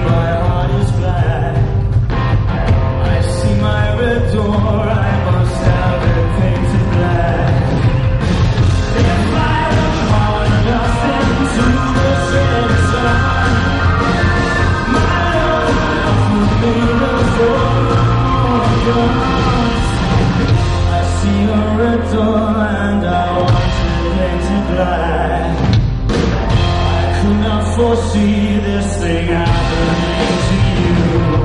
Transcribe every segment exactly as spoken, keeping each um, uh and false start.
my heart is black. I see my red door, I must have it painted black. If I look hard enough into the setting sun, my love will be the focus. I see a red door and I want it painted black. I could not foresee this thing happening to you.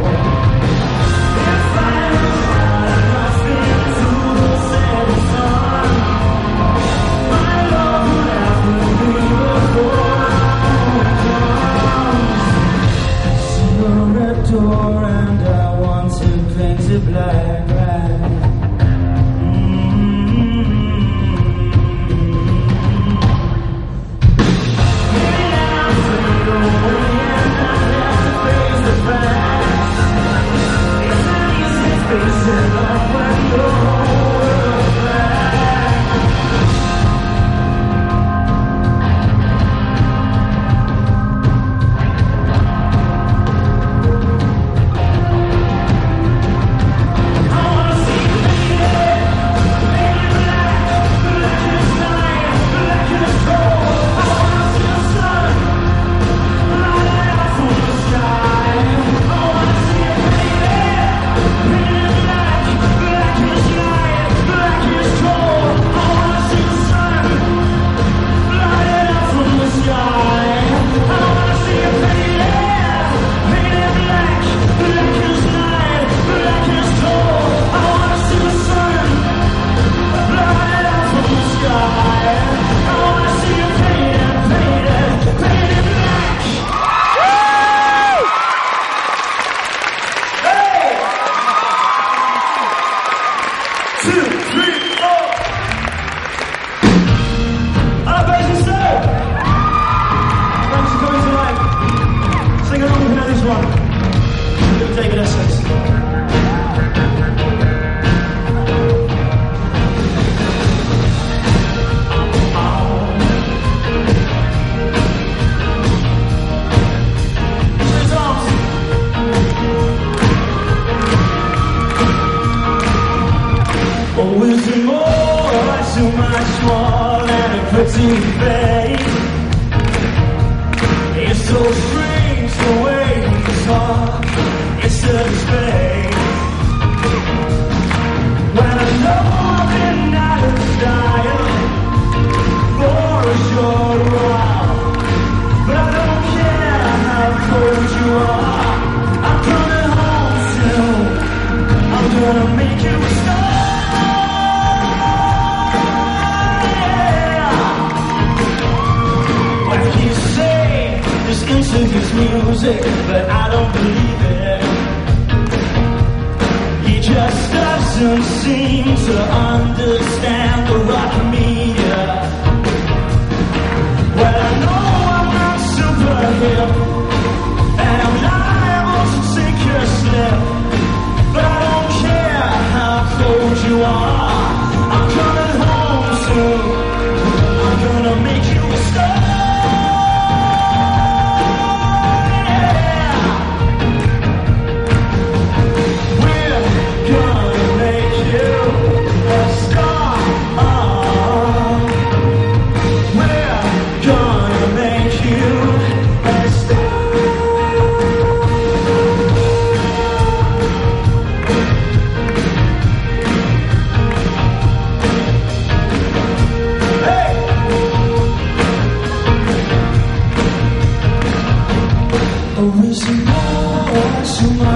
If I look hard enough into the setting sun, my love would have to be before it comes. I see a red door and I want it painted black. So much